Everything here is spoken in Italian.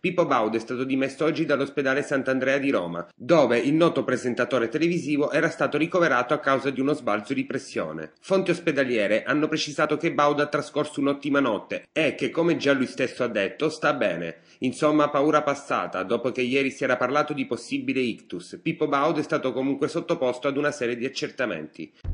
Pippo Baudo è stato dimesso oggi dall'ospedale Sant'Andrea di Roma, dove il noto presentatore televisivo era stato ricoverato a causa di uno sbalzo di pressione. Fonti ospedaliere hanno precisato che Baudo ha trascorso un'ottima notte e che, come già lui stesso ha detto, sta bene. Insomma, paura passata, dopo che ieri si era parlato di possibile ictus. Pippo Baudo è stato comunque sottoposto ad una serie di accertamenti.